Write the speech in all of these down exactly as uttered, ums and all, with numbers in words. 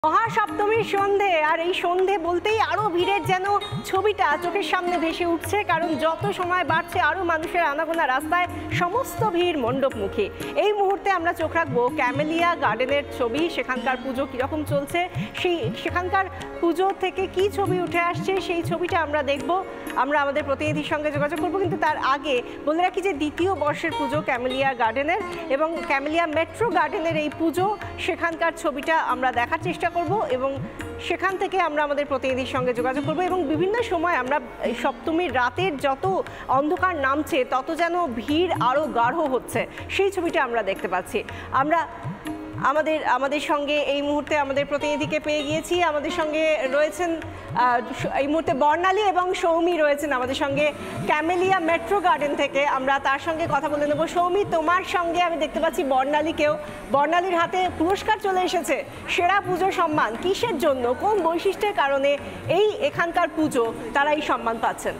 মহাসপ্তমীর সন্ধে আর এই সন্ধে বলতেই আরো ভিড়ের যেন ছবিটা চোখের সামনে ভেসে উঠছে, কারণ যত সময় বাড়ছে আরো মানুষের আনাগোনা রাস্তায়, সমস্ত ভিড় মণ্ডপমুখী। এই মুহূর্তে আমরা চোখ রাখবো ক্যামেলিয়া গার্ডেনের ছবি, সেখানকার পুজো কীরকম চলছে, সেই সেখানকার পুজো থেকে কি ছবি উঠে আসছে সেই ছবিটা আমরা দেখব। আমরা আমাদের প্রতিনিধির সঙ্গে যোগাযোগ করবো, কিন্তু তার আগে বলে রাখি যে দ্বিতীয় বর্ষের পুজো ক্যামেলিয়া গার্ডেনের, এবং ক্যামেলিয়া মেট্রো গার্ডেনের এই পুজো, সেখানকার ছবিটা আমরা দেখার চেষ্টা করব এবং সেখান থেকে আমরা আমাদের প্রতিনিধির সঙ্গে যোগাযোগ করব। এবং বিভিন্ন সময় আমরা সপ্তমীর রাতের যত অন্ধকার নামছে তত যেন ভিড় আরও গাঢ় হচ্ছে, সেই ছবিটা আমরা দেখতে পাচ্ছি। আমরা আমাদের আমাদের সঙ্গে এই মুহূর্তে আমাদের প্রতিনিধিকে পেয়ে গিয়েছি। আমাদের সঙ্গে রয়েছেন এই মুহূর্তে বর্ণালী এবং সৌমি রয়েছেন আমাদের সঙ্গে ক্যামেলিয়া মেট্রো গার্ডেন থেকে। আমরা তার সঙ্গে কথা বলে নেব। সৌমি, তোমার সঙ্গে আমি দেখতে পাচ্ছি বর্ণালীকেও। বর্ণালীর হাতে পুরস্কার চলে এসেছে, সেরা পুজো সম্মান। কিসের জন্য, কোন বৈশিষ্ট্যের কারণে এই এখানকার পুজো তারা এই সম্মান পাচ্ছেন?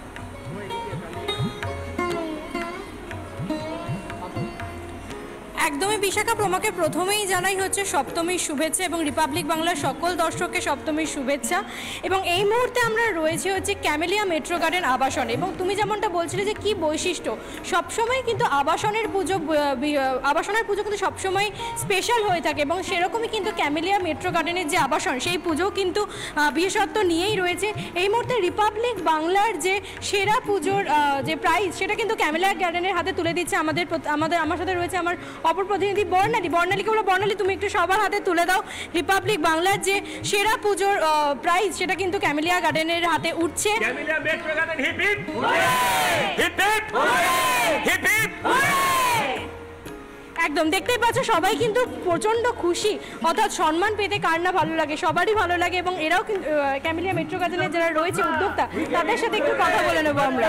একদমই বিশাখা, তোমাকে প্রথমেই জানাই হচ্ছে সপ্তমীর শুভেচ্ছা এবং রিপাবলিক বাংলার সকল দর্শককে সপ্তমীর শুভেচ্ছা। এবং এই মুহূর্তে আমরা রয়েছে হচ্ছে ক্যামেলিয়া মেট্রো গার্ডেন আবাসনে, এবং তুমি যেমনটা বলছিলে যে কি বৈশিষ্ট্য, সবসময় কিন্তু আবাসনের পুজো আবাসনের পুজো কিন্তু সবসময় স্পেশাল হয়ে থাকে, এবং সেরকমই কিন্তু ক্যামেলিয়া মেট্রো গার্ডেনের যে আবাসন সেই পুজো কিন্তু বিশেষত্ব নিয়েই রয়েছে। এই মুহূর্তে রিপাবলিক বাংলার যে সেরা পুজোর যে প্রাইজ, সেটা কিন্তু ক্যামেলিয়া গার্ডেনের হাতে তুলে দিচ্ছে আমাদের আমাদের আমার সাথে রয়েছে আমার অপর প্রতিনিধি বর্ণালী। বর্ণালীকে বলো, বর্ণালী তুমি একটু সবার হাতে তুলে দাও রিপাবলিক বাংলার যে সেরা পুজোর প্রাইজ, সেটা কিন্তু ক্যামেলিয়া গার্ডেনের হাতে উঠছে। Camellia metro garden hip hip hip hip hip. একদম দেখতেই পাচ্ছ সবাই কিন্তু প্রচন্ড খুশি, অর্থাৎ সম্মান পেতে কার না ভালো লাগে, সবারই ভালো লাগে। এবং এরাও কিন্তু ক্যামেলিয়া মেট্রো গার্ডেনের যারা রয়েছে উদ্যোক্তা, তাদের সাথে একটু কথা বলে নেবো আমরা।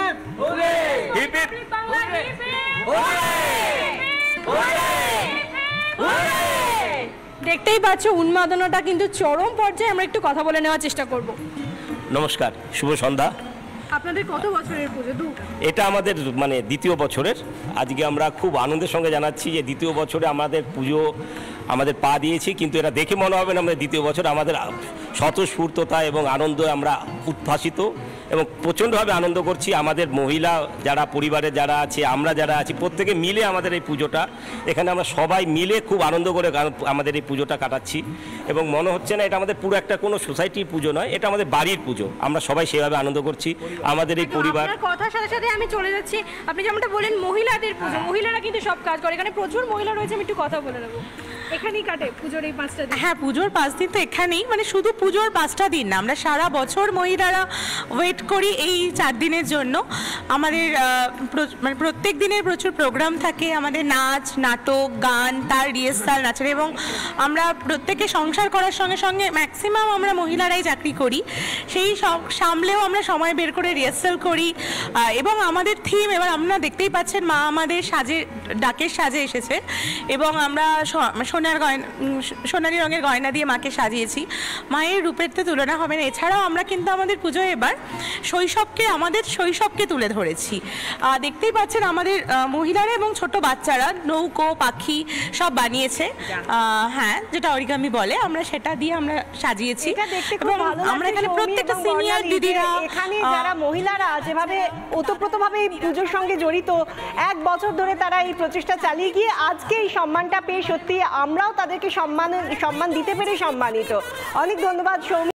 দেখতেই পাচ্ছ উন্মাদনাটা কিন্তু চরম পর্যায়ে, আমরা একটু কথা বলে নেওয়ার চেষ্টা করব। নমস্কার, শুভ সন্ধ্যা। আপনাদের কত বছরের পুজো? দু এটা আমাদের মানে দ্বিতীয় বছরের। আজকে আমরা খুব আনন্দের সঙ্গে জানাচ্ছি যে দ্বিতীয় বছরে আমাদের পুজো আমাদের পা দিয়েছি, কিন্তু এটা দেখে মনে হবে না আমাদের দ্বিতীয় বছর। আমাদের স্বতঃস্ফূর্ততা এবং আনন্দ আমরা উদ্ভাসিত এবং প্রচণ্ডভাবে আনন্দ করছি। আমাদের মহিলা যারা পরিবারে যারা আছে, আমরা যারা আছি, প্রত্যেকে মিলে আমাদের এই পুজোটা, এখানে আমরা সবাই মিলে খুব আনন্দ করে আমাদের এই পুজোটা কাটাচ্ছি। এবং মনে হচ্ছে না এটা আমাদের পুরো একটা কোনো সোসাইটির পুজো নয়, এটা আমাদের বাড়ির পুজো। আমরা সবাই সেভাবে আনন্দ করছি আমাদের এই পরিবার। কথার সাথে সাথে আমি চলে যাচ্ছি, আপনি যেমনটা বলেন মহিলাদের পুজো, মহিলারা কিন্তু সব কাজ করে, এখানে প্রচুর মহিলা রয়েছে, আমি একটু কথা বলে নেবো। এখানেই কাটে পুজোর এই পাঁচটা দিন? হ্যাঁ, পুজোর পাঁচ দিন তো এখানেই, মানে শুধু পুজোর পাঁচটা দিন না, আমরা সারা বছর মহিলারা ওয়েট করি এই চার দিনের জন্য। আমাদের মানে প্রত্যেক দিনের প্রচুর প্রোগ্রাম থাকে, আমাদের নাচ, নাটক, গান, তার রিহার্সাল, নাচের, এবং আমরা প্রত্যেকে সংসার করার সঙ্গে সঙ্গে ম্যাক্সিমাম আমরা মহিলারাই চাকরি করি, সেই সব সামলেও আমরা সময় বের করে রিহার্সাল করি। এবং আমাদের থিম, এবার আপনারা দেখতেই পাচ্ছেন মা আমাদের সাজে ডাকের সাজে এসেছে, এবং আমরা সোনার গয়না সোনালি রঙের গয়না দিয়ে মাকে সাজিয়েছি। মায়ের রূপের তো তুলনা হবে না। এছাড়াও আমরা কিন্তু আমাদের পুজোয় এবার শৈশবকে আমাদের শৈশবকে তুলে ধরেছি। দেখতেই পাচ্ছেন আমাদের মহিলারা এবং ছোট বাচ্চারা নৌকো, পাখি সব বানিয়েছে। হ্যাঁ, যেটা অরিগামি বলে, আমরা সেটা দিয়ে আমরা সাজিয়েছি। এবং আমরা এখানে প্রত্যেকটা সিনিয়র দিদিরা, এখানে যারা মহিলারা যেভাবে ওতপ্রোতভাবে এই পুজোর সঙ্গে জড়িত, এক বছর ধরে তারা এই প্রচেষ্টা চালিয়ে গিয়ে আজকে এই সম্মানটা পেয়ে সত্যি আমরাও তাদেরকে সম্মান সম্মান দিতে পেরে সম্মানিত। অনেক ধন্যবাদ সৌমি।